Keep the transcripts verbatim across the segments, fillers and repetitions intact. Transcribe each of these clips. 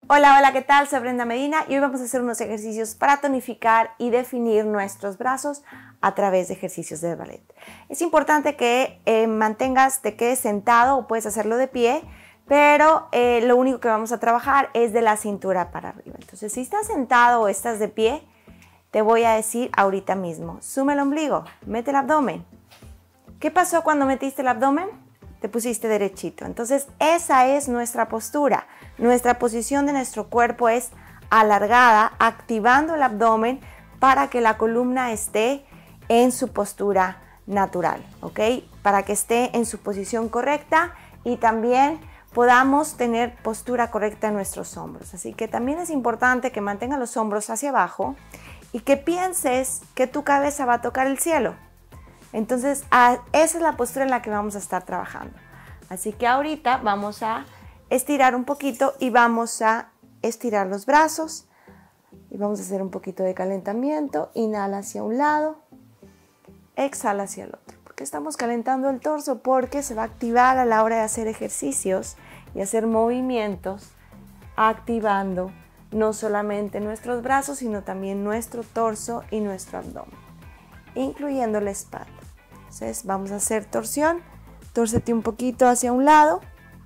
Hola, hola, ¿qué tal? Soy Brenda Medina y hoy vamos a hacer unos ejercicios para tonificar y definir nuestros brazos a través de ejercicios de ballet. Es importante que eh, mantengas, te quedes sentado o puedes hacerlo de pie, pero eh, lo único que vamos a trabajar es de la cintura para arriba. Entonces, si estás sentado o estás de pie, te voy a decir ahorita mismo, suma el ombligo, mete el abdomen. ¿Qué pasó cuando metiste el abdomen? Te pusiste derechito. Entonces, esa es nuestra postura. Nuestra posición de nuestro cuerpo es alargada, activando el abdomen para que la columna esté en su postura natural, ¿ok? Para que esté en su posición correcta y también podamos tener postura correcta en nuestros hombros. Así que también es importante que mantengas los hombros hacia abajo y que pienses que tu cabeza va a tocar el cielo. Entonces, esa es la postura en la que vamos a estar trabajando. Así que ahorita vamos a estirar un poquito y vamos a estirar los brazos. Y vamos a hacer un poquito de calentamiento. Inhala hacia un lado, exhala hacia el otro. Porque estamos calentando el torso porque se va a activar a la hora de hacer ejercicios y hacer movimientos, activando no solamente nuestros brazos, sino también nuestro torso y nuestro abdomen, incluyendo la espalda. Entonces vamos a hacer torsión, tórcete un poquito hacia un lado,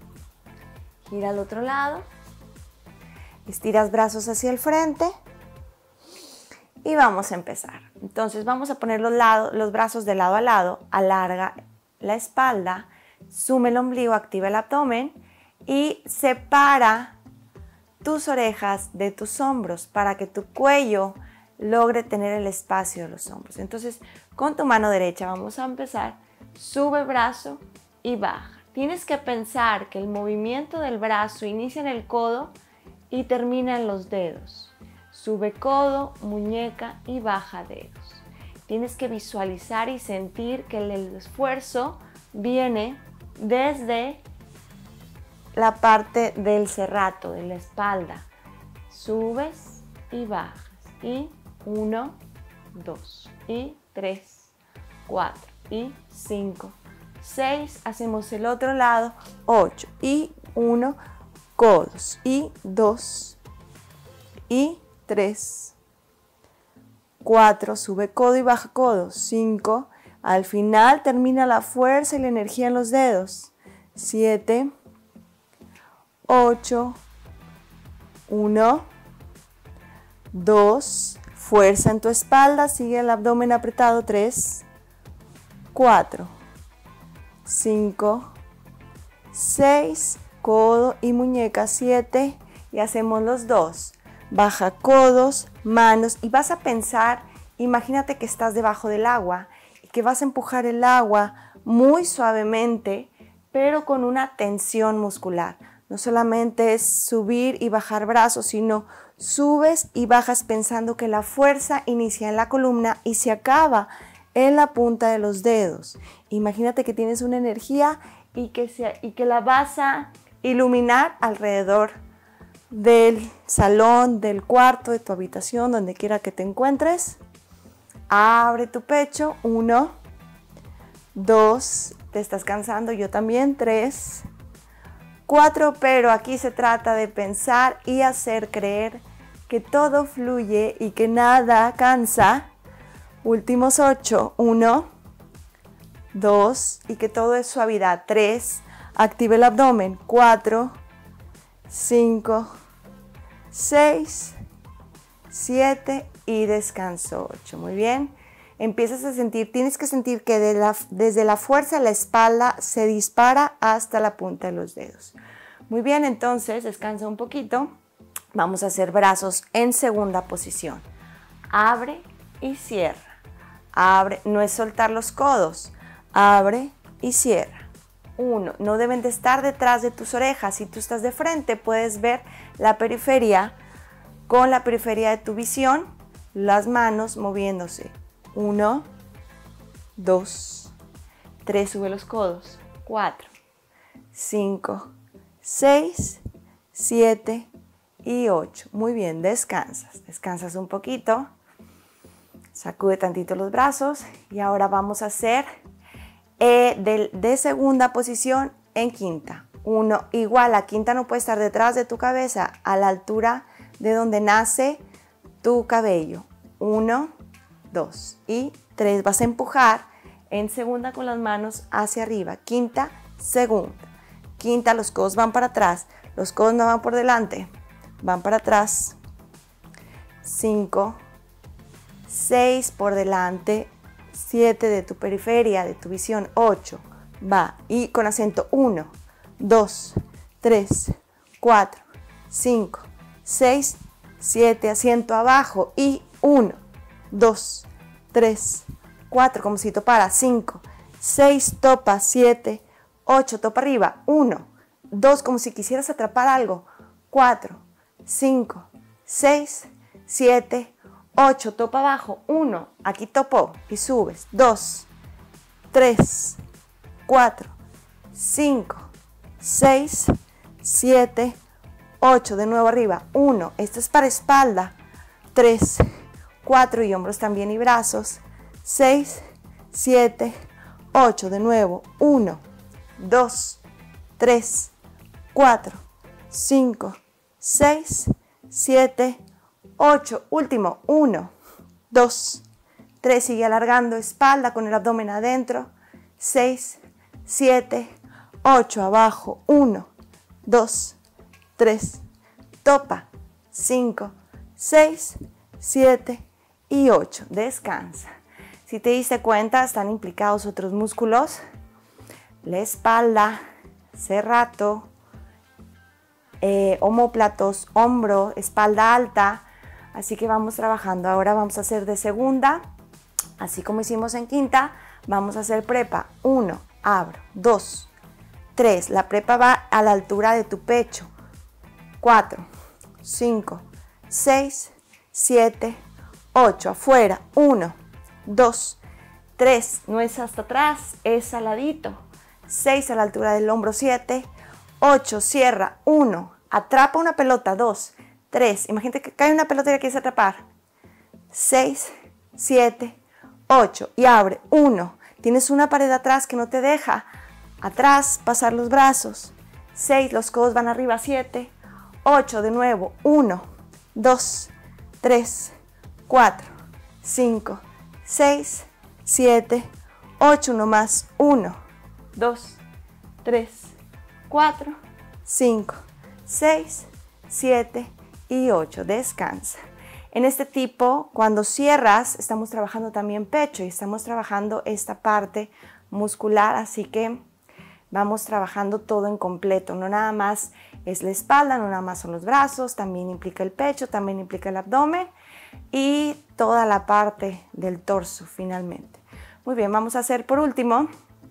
gira al otro lado, estiras brazos hacia el frente y vamos a empezar. Entonces vamos a poner los, lado, los brazos de lado a lado, alarga la espalda, suma el ombligo, activa el abdomen y separa tus orejas de tus hombros para que tu cuello logre tener el espacio de los hombros. Entonces, con tu mano derecha vamos a empezar, sube brazo y baja. Tienes que pensar que el movimiento del brazo inicia en el codo y termina en los dedos. Sube codo, muñeca y baja dedos. Tienes que visualizar y sentir que el esfuerzo viene desde la parte del cerrato, de la espalda. Subes y bajas. Y uno, dos, y tres, cuatro, y cinco, seis, hacemos el otro lado, ocho, y uno, codos, y dos, y tres, cuatro, sube codo y baja codo, cinco, al final termina la fuerza y la energía en los dedos, siete, ocho, uno, dos, fuerza en tu espalda, sigue el abdomen apretado, tres, cuatro, cinco, seis, codo y muñeca, siete, y hacemos los dos, baja codos, manos, y vas a pensar, imagínate que estás debajo del agua y que vas a empujar el agua muy suavemente, pero con una tensión muscular. No solamente es subir y bajar brazos, sino subes y bajas pensando que la fuerza inicia en la columna y se acaba en la punta de los dedos. Imagínate que tienes una energía y que, se, y que la vas a iluminar alrededor del salón, del cuarto, de tu habitación, donde quiera que te encuentres. Abre tu pecho, uno, dos, te estás cansando, yo también, tres, cuatro, pero aquí se trata de pensar y hacer creer que todo fluye y que nada cansa. Últimos ocho, uno, dos, y que todo es suavidad, tres, activa el abdomen, cuatro, cinco, seis, siete y descanso, ocho, muy bien. Empiezas a sentir, tienes que sentir que de la, desde la fuerza de la espalda se dispara hasta la punta de los dedos. Muy bien, entonces descansa un poquito. Vamos a hacer brazos en segunda posición. Abre y cierra. Abre, no es soltar los codos. Abre y cierra. Uno, no deben de estar detrás de tus orejas. Si tú estás de frente, puedes ver la periferia con la periferia de tu visión, las manos moviéndose. Uno, dos, tres, sube los codos, cuatro, cinco, seis, siete y ocho. Muy bien, descansas, descansas un poquito, sacude tantito los brazos y ahora vamos a hacer eh, de, de segunda posición en quinta. uno. Igual, la quinta no puede estar detrás de tu cabeza, a la altura de donde nace tu cabello. uno, dos y tres. Vas a empujar en segunda con las manos hacia arriba. Quinta, segunda. Quinta, los codos van para atrás. Los codos no van por delante, van para atrás. cinco, seis por delante. siete de tu periferia, de tu visión. ocho, va. Y con acento. uno, dos, tres, cuatro, cinco, seis, siete. Asiento abajo. Y uno, dos, tres, cuatro. Como si topara. cinco, seis, topa. siete, ocho, topa arriba. uno, dos, como si quisieras atrapar algo. cuatro, cinco, seis, siete, ocho, topa abajo. uno, aquí topó y subes. dos, tres, cuatro, cinco, seis, siete, ocho, de nuevo arriba. uno, esto es para espalda. tres, cuatro y hombros también y brazos. seis, siete, ocho, de nuevo. uno, dos, tres, cuatro, cinco, seis, siete, ocho. Último. uno, dos, tres. Sigue alargando espalda con el abdomen adentro. seis, siete, ocho. Abajo. uno, dos, tres. Topa. cinco, seis, siete y ocho. Descansa. Si te diste cuenta, están implicados otros músculos. La espalda, serrato, eh, omóplatos, hombro, espalda alta. Así que vamos trabajando. Ahora vamos a hacer de segunda, así como hicimos en quinta. Vamos a hacer prepa. uno, abro. dos, tres. La prepa va a la altura de tu pecho. cuatro, cinco, seis, siete, ocho. Afuera. uno, dos, tres. No es hasta atrás, es al ladito. seis a la altura del hombro. siete, ocho. Cierra. uno. Atrapa una pelota. dos, tres. Imagínate que cae una pelota y la quieres atrapar. seis, siete, ocho. Y abre. uno. Tienes una pared atrás que no te deja. Atrás, pasar los brazos. seis. Los codos van arriba. siete, ocho. De nuevo. uno, dos, tres, cuatro, cinco, seis, siete, ocho. Uno más. uno, dos, tres, cuatro, cinco, seis, siete y ocho. Descansa. En este tipo, cuando cierras, estamos trabajando también pecho y estamos trabajando esta parte muscular, así que vamos trabajando todo en completo. No nada más es la espalda, no nada más son los brazos, también implica el pecho, también implica el abdomen y toda la parte del torso finalmente. Muy bien, vamos a hacer por último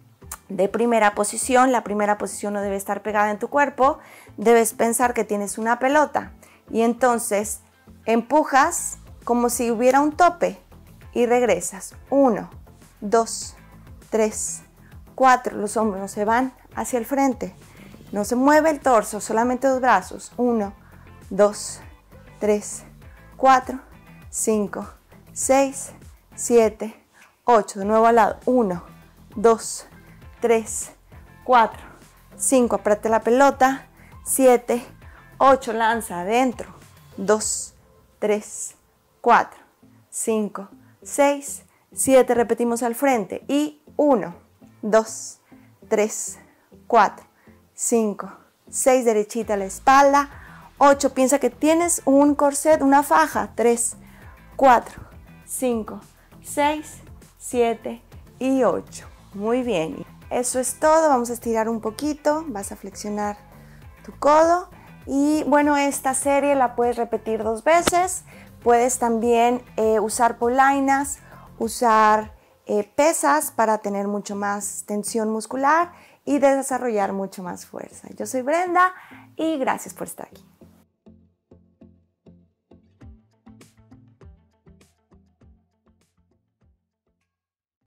de primera posición. La primera posición no debe estar pegada en tu cuerpo, debes pensar que tienes una pelota y entonces empujas como si hubiera un tope y regresas. uno, dos, tres, cuatro. Los hombros no se van hacia el frente, no se mueve el torso, solamente los brazos. uno, dos, tres, cuatro, cinco, seis, siete, ocho. De nuevo al lado. uno, dos, tres, cuatro, cinco. Aprieta la pelota. siete, ocho. Lanza adentro. dos, tres, cuatro, cinco, seis, siete. Repetimos al frente. Y uno, dos, tres, cuatro, cinco, seis. Derechita la espalda. ocho. Piensa que tienes un corset, una faja. tres, cuatro, cinco, seis, siete y ocho. Muy bien. Eso es todo. Vamos a estirar un poquito. Vas a flexionar tu codo. Y bueno, esta serie la puedes repetir dos veces. Puedes también eh, usar polainas, usar eh, pesas para tener mucho más tensión muscular y desarrollar mucho más fuerza. Yo soy Brenda y gracias por estar aquí.